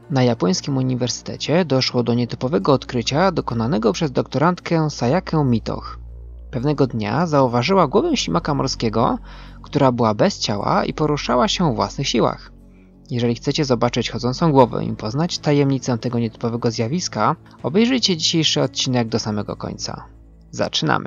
Na japońskim uniwersytecie doszło do nietypowego odkrycia dokonanego przez doktorantkę Sayakę Mitoh. Pewnego dnia zauważyła głowę ślimaka morskiego, która była bez ciała i poruszała się o własnych siłach. Jeżeli chcecie zobaczyć chodzącą głowę i poznać tajemnicę tego nietypowego zjawiska, obejrzyjcie dzisiejszy odcinek do samego końca. Zaczynamy!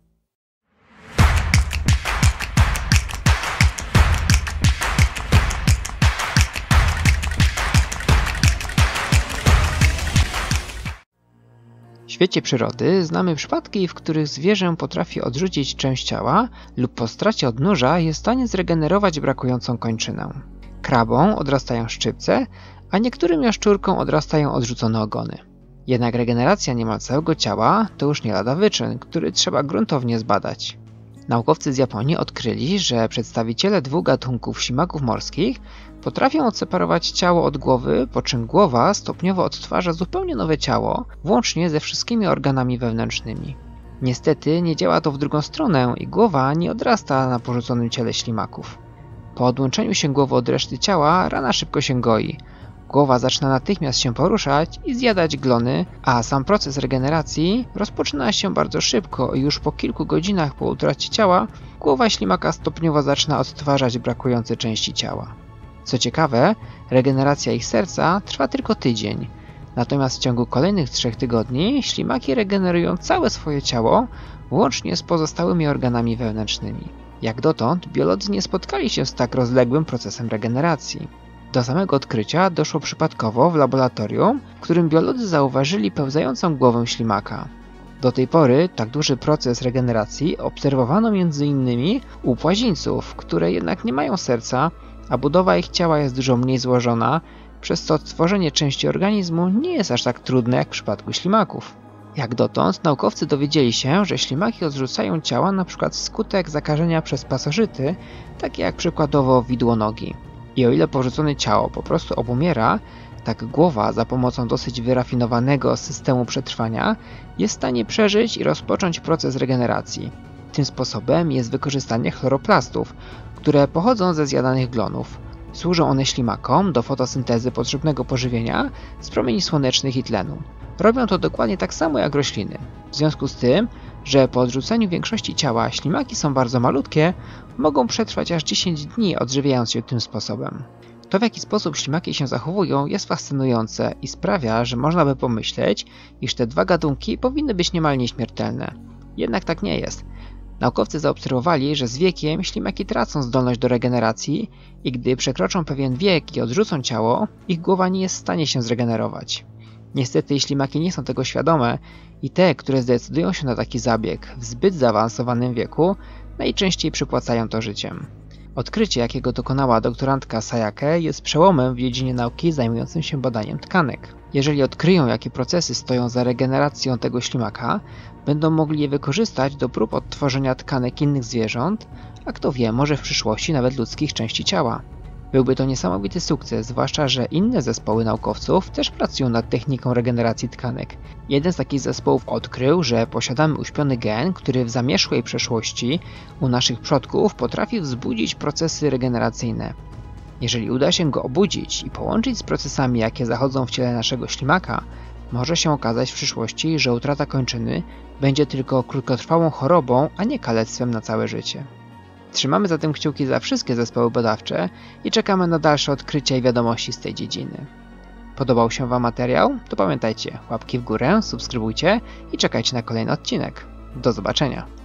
W świecie przyrody znamy przypadki, w których zwierzę potrafi odrzucić część ciała lub po stracie odnóża jest w stanie zregenerować brakującą kończynę. Krabom odrastają szczypce, a niektórym jaszczurkom odrastają odrzucone ogony. Jednak regeneracja niemal całego ciała to już nie lada wyczyn, który trzeba gruntownie zbadać. Naukowcy z Japonii odkryli, że przedstawiciele dwóch gatunków ślimaków morskich potrafią odseparować ciało od głowy, po czym głowa stopniowo odtwarza zupełnie nowe ciało, włącznie ze wszystkimi organami wewnętrznymi. Niestety nie działa to w drugą stronę i głowa nie odrasta na porzuconym ciele ślimaków. Po odłączeniu się głowy od reszty ciała rana szybko się goi. Głowa zaczyna natychmiast się poruszać i zjadać glony, a sam proces regeneracji rozpoczyna się bardzo szybko i już po kilku godzinach po utracie ciała głowa ślimaka stopniowo zaczyna odtwarzać brakujące części ciała. Co ciekawe, regeneracja ich serca trwa tylko tydzień, natomiast w ciągu kolejnych 3 tygodni ślimaki regenerują całe swoje ciało, łącznie z pozostałymi organami wewnętrznymi. Jak dotąd biolodzy nie spotkali się z tak rozległym procesem regeneracji. Do samego odkrycia doszło przypadkowo w laboratorium, w którym biolodzy zauważyli pełzającą głowę ślimaka. Do tej pory tak duży proces regeneracji obserwowano m.in. u płazińców, które jednak nie mają serca, a budowa ich ciała jest dużo mniej złożona, przez co odtworzenie części organizmu nie jest aż tak trudne jak w przypadku ślimaków. Jak dotąd naukowcy dowiedzieli się, że ślimaki odrzucają ciała np. wskutek zakażenia przez pasożyty, takie jak przykładowo widłonogi. I o ile porzucone ciało po prostu obumiera, tak głowa za pomocą dosyć wyrafinowanego systemu przetrwania jest w stanie przeżyć i rozpocząć proces regeneracji. Tym sposobem jest wykorzystanie chloroplastów, które pochodzą ze zjadanych glonów. Służą one ślimakom do fotosyntezy potrzebnego pożywienia z promieni słonecznych i tlenu. Robią to dokładnie tak samo jak rośliny. W związku z tym, że po odrzuceniu większości ciała ślimaki są bardzo malutkie, mogą przetrwać aż 10 dni odżywiając się tym sposobem. To, w jaki sposób ślimaki się zachowują, jest fascynujące i sprawia, że można by pomyśleć, iż te dwa gatunki powinny być niemal nieśmiertelne. Jednak tak nie jest. Naukowcy zaobserwowali, że z wiekiem ślimaki tracą zdolność do regeneracji i gdy przekroczą pewien wiek i odrzucą ciało, ich głowa nie jest w stanie się zregenerować. Niestety ślimaki nie są tego świadome i te, które zdecydują się na taki zabieg w zbyt zaawansowanym wieku, najczęściej przypłacają to życiem. Odkrycie, jakiego dokonała doktorantka Sayake, jest przełomem w dziedzinie nauki zajmującym się badaniem tkanek. Jeżeli odkryją, jakie procesy stoją za regeneracją tego ślimaka, będą mogli je wykorzystać do prób odtworzenia tkanek innych zwierząt, a kto wie, może w przyszłości nawet ludzkich części ciała. Byłby to niesamowity sukces, zwłaszcza że inne zespoły naukowców też pracują nad techniką regeneracji tkanek. Jeden z takich zespołów odkrył, że posiadamy uśpiony gen, który w zamierzchłej przeszłości u naszych przodków potrafił wzbudzić procesy regeneracyjne. Jeżeli uda się go obudzić i połączyć z procesami, jakie zachodzą w ciele naszego ślimaka, może się okazać w przyszłości, że utrata kończyny będzie tylko krótkotrwałą chorobą, a nie kalectwem na całe życie. Trzymamy zatem kciuki za wszystkie zespoły badawcze i czekamy na dalsze odkrycia i wiadomości z tej dziedziny. Podobał się Wam materiał? To pamiętajcie, łapki w górę, subskrybujcie i czekajcie na kolejny odcinek. Do zobaczenia!